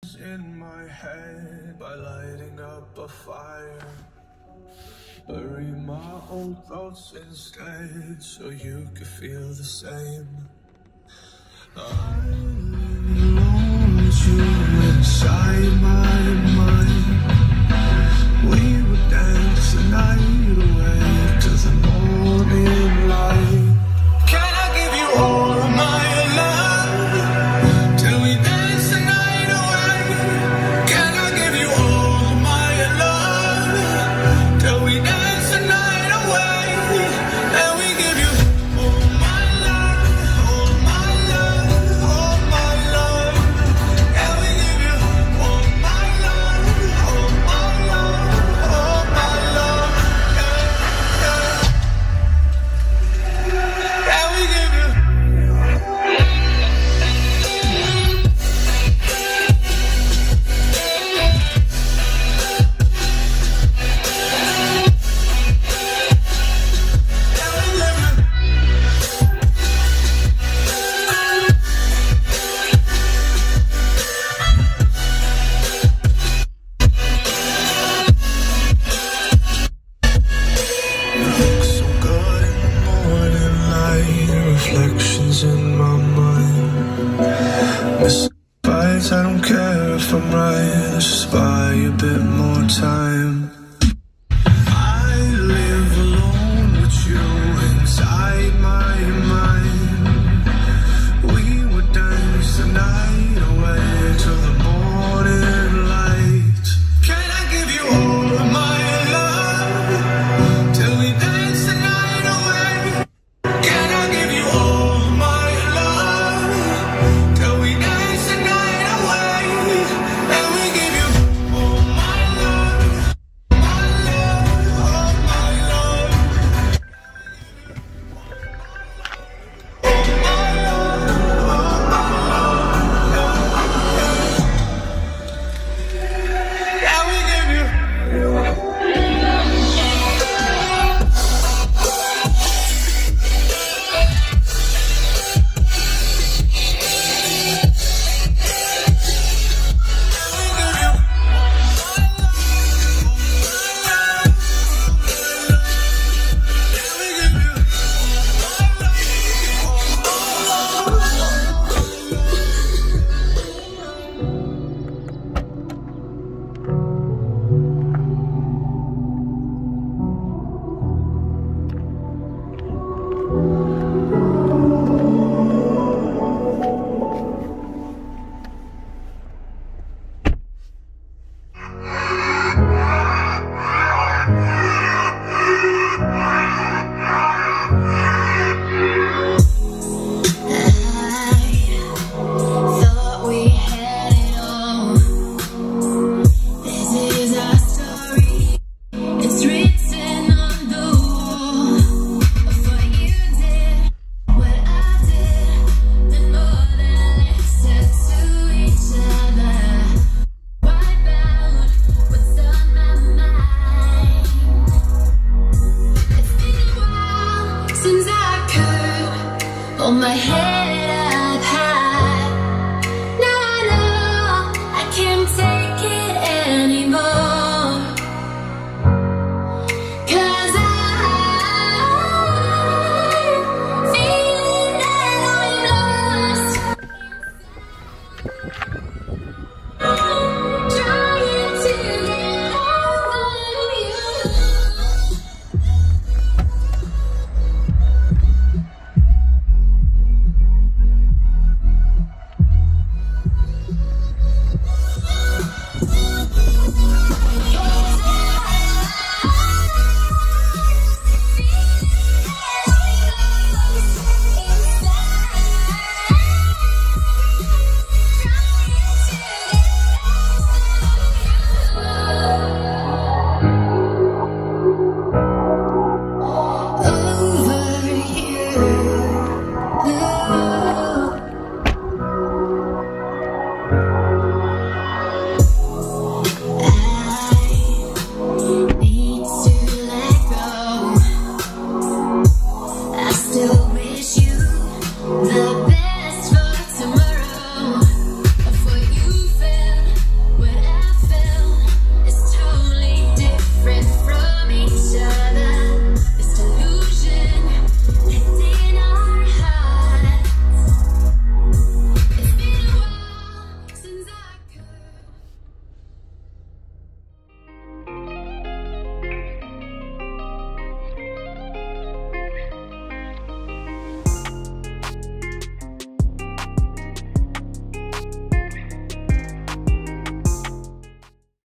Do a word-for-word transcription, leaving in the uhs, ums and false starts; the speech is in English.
in my head by lighting up a fire. Bury my old thoughts instead so you could feel the same. I want you inside my mind. We would dance the night away to the morning light. Can I give you all of my love till we dance the night away? Can I give you all of my love till we dance the night away? And we give you all my love, all my love, all my love. And we give you all my love, all my love, all my love. Yeah, yeah. And we give you. Reflections in my mind. Missing bites, I don't care if I'm right. Let's just buy a bit more time.